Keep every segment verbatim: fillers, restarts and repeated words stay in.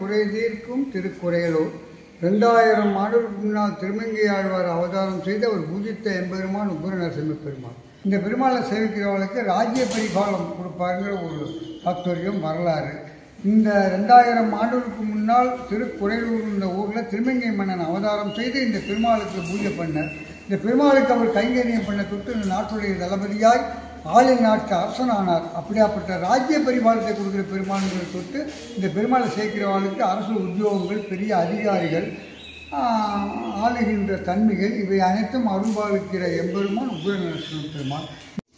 குறை தீர்க்கும் திருக்குறையலூர். ரெண்டாயிரம் ஆண்டுகளுக்கு முன்னால் திருமங்கையாழ்வார் அவதாரம் செய்து அவர் பூஜித்த எம்பெருமான் உக்ர நரசிம்ம பெருமாள். இந்த பெருமாளை சேவிக்கிறவர்களுக்கு ராஜ்ய பரிபாலம் கொடுப்பாருங்கிற ஒரு தாத்பரியம் வரலாறு. இந்த ரெண்டாயிரம் ஆண்டுகளுக்கு முன்னால் திருக்குறையூர் இந்த ஊரில் திருமங்கை மன்னன் அவதாரம் செய்து இந்த பெருமாளுக்கு பூஜை பண்ணார். இந்த பெருமாளுக்கு அவர் கைங்கரியம் பண்ண தொட்டு இந்த நாட்டுடைய தளபதியாய் ஆளின் நாட்டு அரசனானார். அப்படியாப்பட்ட ராஜ்ய பரிபாலத்தை கொடுக்குற பெருமாள்களை தொட்டு இந்த பெருமாளை சேர்க்கிறவர்களுக்கு அரசு உத்தியோகங்கள், பெரிய அதிகாரிகள், ஆளுகின்ற தன்மைகள், இவை அனைத்தும் அருள்பாலிக்கிற எம்பெருமான் உக்ர நரசிம்ம பெருமாள்.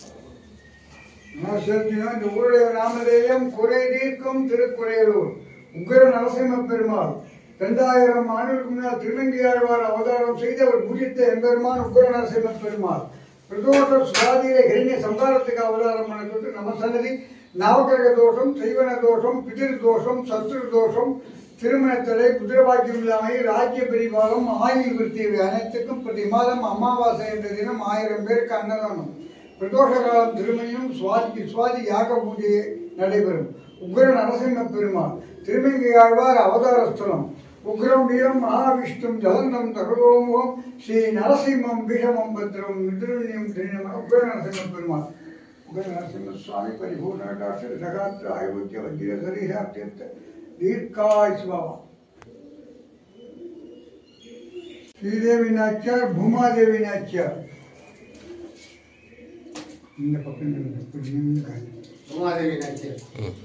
இந்த ஊருடைய நாமதேயம் குறை தீர்க்கும் திருக்குறையலூர் உக்ர நரசிம்ம பெருமாள். இரண்டாயிரம் ஆண்டுகளுக்கு முன்னால் திருமங்கையாழ்வார் அவதாரம் செய்து அவர் பூஜித்த எம்பெருமான் உக்ர நரசிம்ம பெருமாள். பிரதோஷ சுவாதியில ஹிரண்ய சம்பாரத்துக்கு அவதாரம் பண்ண நம்ம சன்னதி நவகிரக தோஷம், செய்வன தோஷம், பிதிர் தோஷம், சத்ரு தோஷம், திருமணத்தடை, குதிரபாக்கியம் இல்லாமை, ராஜ்ய பரிபாலம், ஆயுள் விருத்தி, இவை அனைத்துக்கும் பிரதி மாதம் அமாவாசை என்ற தினம் ஆயிரம் பேருக்கு அன்னதானம். பிரதோஷ காலம் திருமணியும் சுவாதி சுவாதி யாக பூஜை நடைபெறும். உக்ர நரசிம்ம பெருமாள் திருமங்கையாழ்வார் அவதாரஸ்தலம். உக்ரம் வீரம் மகாவிஷ்ணும் ஜலந்தம் தகலோமுகம் ஸ்ரீ நரசிம்மம் விஷமம் பத்திரம் மிதுரண்யம் திரிணம் உக்ர நரசிம்ம பெருமாள். உக்ர நரசிம்ம சுவாமி பரிபூர்ண ஜகாத்திர ஆயுக்கிய வஜ்ர சரீராத்தியத்த தீர்க்காய் சுபாவா. ஸ்ரீதேவி நாச்சியார், பூமாதேவி நாச்சியார். இந்த பக்கம் பூமாதேவி நாச்சியார்.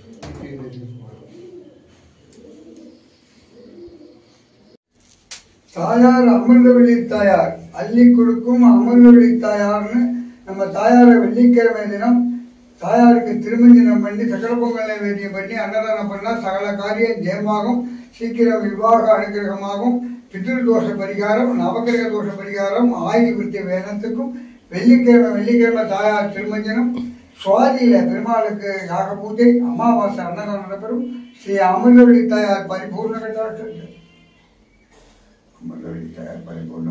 தாயார் அமிர்தவெளி தாயார், அள்ளி கொடுக்கும் அமிர்தவெளி தாயார்னு நம்ம தாயாரை வெள்ளிக்கிழமை தினம் தாயாருக்கு திருமஞ்சனம் பண்ணி சகல பொங்கல் நைவேத்தியம் பண்ணி அன்னதானம் பண்ணால் சகல காரியம் ஜெயமாகும், சீக்கிரம் விவாக அனுகிரகமாகும். பிதிரு தோஷ பரிகாரம், நவகிரக தோஷ பரிகாரம், ஆயுள் விருத்தி வேதத்துக்கும் வெள்ளிக்கிழமை வெள்ளிக்கிழமை தாயார் திருமஞ்சனம். சுவாதியில பெருமாளுக்கு யாக பூஜை, அமாவாசை அன்னதானம் நடைபெறும். ஸ்ரீ அமிர்தவெளி தாயார் பரிபூர்ண கட்டாட்சம் அமிர்தவெளி தாயார் பரிபூர்ண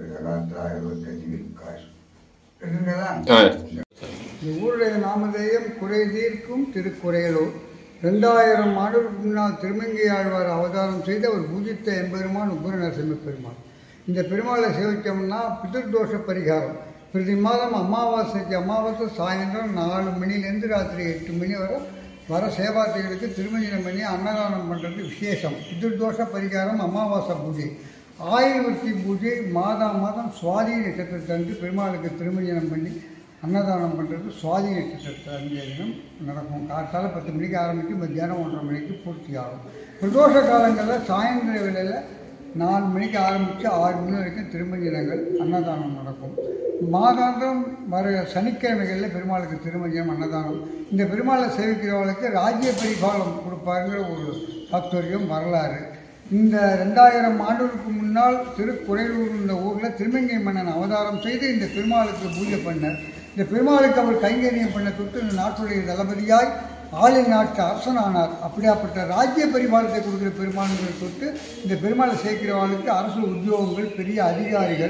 கட்டாட்சம். இந்த ஊருடைய நாமதேயம் குறை தீர்க்கும் திருக்குறையலூர். ரெண்டாயிரம் ஆண்டுகளுக்கு முன்னால் திருமங்கையாழ்வார் அவதாரம் செய்து அவர் பூஜித்த எம்பெருமான் உக்ர நரசிம்ம பெருமாள். இந்த பெருமாளை சேவித்தோம்னா பிதிர்தோஷ பரிகாரம். பிரதி மாதம் அமாவாசைக்கு அமாவாசை சாயந்தரம் நாலு மணிலேருந்து ராத்திரி எட்டு மணி வரை வர சேவார்த்திகளுக்கு திருமஞ்சனம் பண்ணி அன்னதானம் பண்ணுறது விசேஷம். பிதிர்தோஷ பரிகாரம், அமாவாசை பூஜை, ஆயுள் விருத்தி பூஜை மாதம் மாதம் சுவாதி நட்சத்திரத்தன்று பெருமாளுக்கு திருமஞ்சனம் பண்ணி அன்னதானம் பண்ணுறது சுவாதி நட்சத்திரத்தை அன்றைய தினம் நடக்கும். காலத்தால் பத்து மணிக்கு ஆரம்பித்து மத்தியானம் ஒன்றரை மணிக்கு பூர்த்தி ஆகும். பிரதோஷ காலங்களில் சாயந்தர வேளையில் நாலு மணிக்கு ஆரம்பித்து ஆறு மணி வரைக்கும் திருமஞ்சனங்கள் அன்னதானம் நடக்கும். மாதாந்திரம் வர சனிக்கிழமைகளில் பெருமாளுக்கு திருமஞ்சனம் அன்னதானம். இந்த பெருமாளை சேவிக்கிறவர்களுக்கு ராஜ்ய பரிபாலம் கொடுப்பாருங்கிற ஒரு தாத்பரியம் வரலாறு. இந்த ரெண்டாயிரம் ஆண்டுகளுக்கு முன்னால் திருக்குறையூர் இந்த ஊரில் திருமங்கை மன்னன் அவதாரம் செய்து இந்த பெருமாளுக்கு பூஜை பண்ணார். இந்த பெருமாளுக்கு அவர் கைங்கரியம் பண்ண தொட்டு இந்த நாட்டுடைய தளபதியாய் ஆளின் நாட்டு அரசனானார். அப்படியாப்பட்ட ராஜ்ய பரிபாலத்தை கொடுக்குற பெருமாள்களை தொட்டு இந்த பெருமாளை சேர்க்கிறவர்களுக்கு அரசு உத்தியோகங்கள், பெரிய அதிகாரிகள்,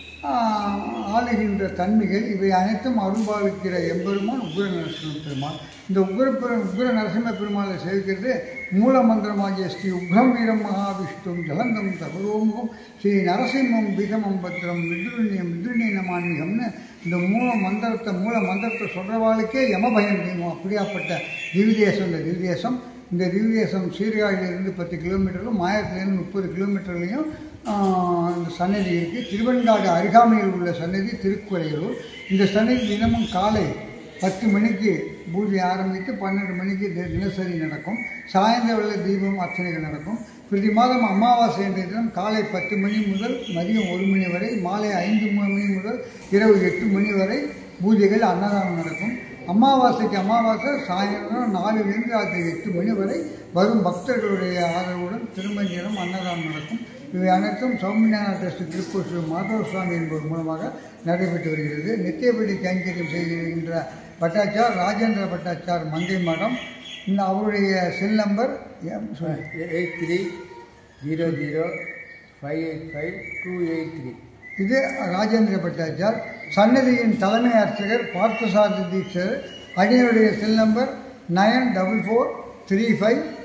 ஆளுகின்ற தன்மைகள், இவை அனைத்தும் அருள்பாலிக்கிற எம்பெருமான் உக்ர நரசிம்ம பெருமாள். இந்த உக்ர உக்ர நரசிம்ம பெருமாளை சேவிக்கிறது மூல மந்திரமாகிய ஸ்ரீ உக்ரம் வீரம் மகாவிஷ்ணும் ஜலந்தம் தகுரோமுகம் ஸ்ரீ நரசிம்மம் பிகமம் பத்திரம் மிதுரண்யம் மிதுரண்யமான்மிகம்னு இந்த மூல மந்திரத்தை மூல மந்திரத்தை சொல்கிறவாளுக்கே யமபயம் தீமம். அப்படியாப்பட்ட திவ்யதேசம் இந்த திவ்யதேசம். இந்த திவ்யதேசம் சீர்காழியிலிருந்து பத்து கிலோமீட்டரும் மாயத்திலேருந்து முப்பது கிலோமீட்டர்லையும் இந்த சன்னதி இருக்குது. திருவெண்காடு அருகாமையில் உள்ள சன்னதி திருக்குறையூர். இந்த சன்னதி தினமும் காலை பத்து மணிக்கு பூஜை ஆரம்பித்து பன்னெண்டு மணிக்கு தினசரி நடக்கும். சாயந்தர வேளை தீபம் அர்ச்சனைகள் நடக்கும். பிரதி மாதம் அமாவாசை என்ற தினம் காலை பத்து மணி முதல் மதியம் ஒரு மணி வரை, மாலை ஐந்து மணி முதல் இரவு எட்டு மணி வரை பூஜைகள் அன்னதானம் நடக்கும். அமாவாசைக்கு அமாவாசை சாயந்தரம் நாலுலேருந்து ராத்திரி எட்டு மணி வரை வரும் பக்தர்களுடைய ஆதரவுடன் திருமஞ்சனம் அன்னதானம் நடக்கும். இவை அனைத்தும் சௌமியநாத ட்ரஸ்ட் திருப்பூர் ஸ்ரீ மாதவ சுவாமி என்பவர் மூலமாக நடைபெற்று வருகிறது. நித்தியபடி கைங்கரியம் செய்கின்ற பட்டாச்சார் ராஜேந்திர பட்டாச்சார் மங்கை மடம். இந்த அவருடைய cell number eight three zero zero five eight five two eight three. இது ராஜேந்திர பட்டாச்சார். சன்னதியின் தலைமை அர்ச்சகர் பார்த்தசாரதி தீட்சர். அடியனுடைய cell number nine double four three five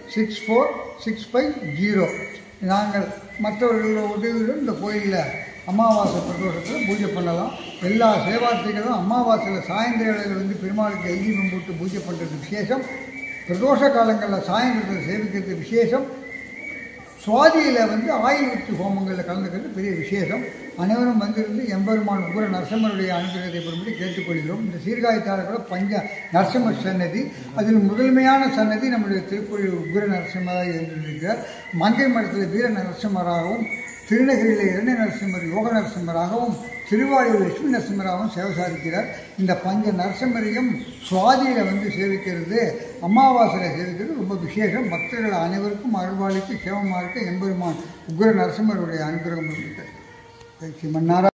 six four six five zero. நாங்கள் மற்றவர்களோட உதவியுடன் இந்த கோயிலில் அமாவாசை பிரதோஷத்தில் பூஜை பண்ணலாம். எல்லா சேவார்த்திகளும் அமாவாசையில் சாயந்தர வேளையில் வந்து பெருமாளுக்கு எல்ஜீபம் போட்டு பூஜை பண்ணுறது விசேஷம். பிரதோஷ காலங்களில் சாயந்தரத்தில் சேவிக்கிறது விசேஷம். சுவாதியில் வந்து ஆயுள் வித்து ஹோமங்களில் கலந்துக்கிறது பெரிய விசேஷம். அனைவரும் வந்திருந்து எம்பெருமான் உக்ர நரசிம்மருடைய அனுகிரகத்தை பெறும்படி கேட்டுக்கொள்கிறோம். இந்த சீர்காழித்தாளர்கள பஞ்ச நரசிம்மர் சன்னதி, அதில் முதன்மையான சன்னதி நம்முடைய திருக்கோயில் உக்ர நரசிம்மராக இருந்திருக்கிறார். மங்கை மடத்தில் வீர நரசிம்மராகவும், திருநகரியில் இரண்ய நரசிம்மர் யோக நரசிம்மராகவும், திருவாயூர் லட்சுமி நரசிம்மராகவும் சேவை சாதிக்கிறார். இந்த பஞ்ச நரசிம்மரையும் சுவாதியில் வந்து சேவிக்கிறது, அமாவாசையில் சேவிக்கிறது ரொம்ப விசேஷம். பக்தர்கள் அனைவருக்கும் அருள்வாளிக்கு சேவமாக இருக்க எம்பெருமான் உக்ர நரசிம்மருடைய அனுகிரகம் இருக்கிறது. ஸ்ரீமன்னாராயண